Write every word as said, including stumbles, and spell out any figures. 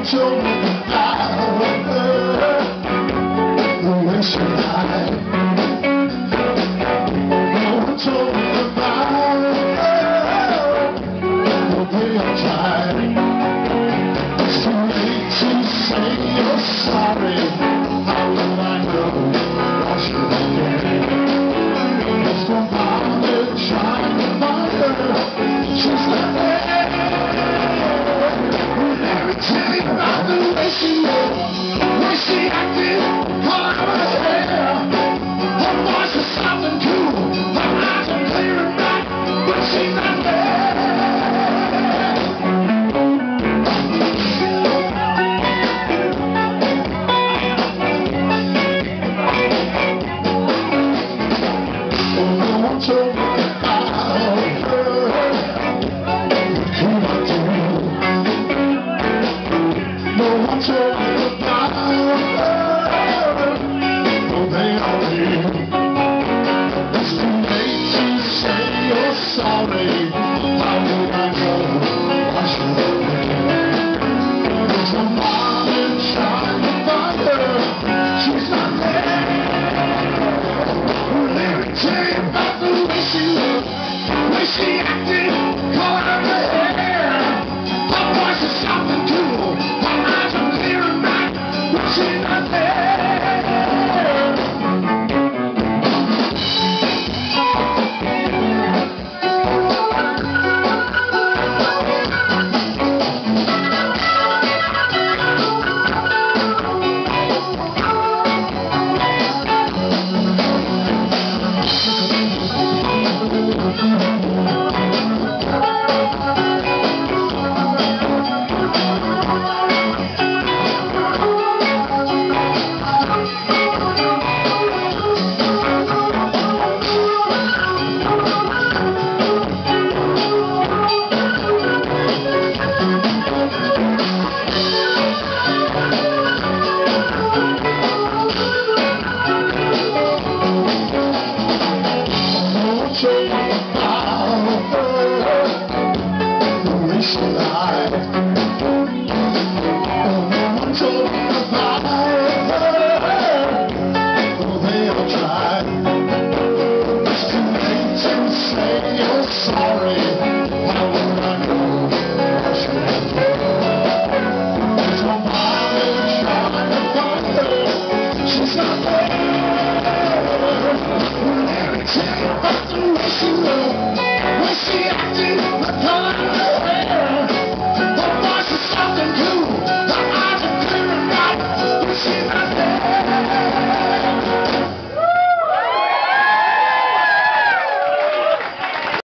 told me about her, the way she lied. No one told me about her, the way I tried. It's too late to say you're sorry. How will I know what you're again? There's no bother trying to find her. She's not there. Let me tell you about the way she looked, the way she acted, all out of her hair. Her voice is soft and cool, her eyes are clear and bright, but she's not there. Oh, no one told me about her, who I do. No one told me about her, though they all knew. It's too late to say you're sorry. How would I know? I should have been. There's no harm in trying to find her. She's not there. Let me tell you about the way she looked, the way she acted, color of her hair. Her voice is soft and cool, her eyes are clear and bright, but she's not there. Told me about her, the way she lied. Oh, no one told me about her, though they all tried. It's too late to say you're sorry.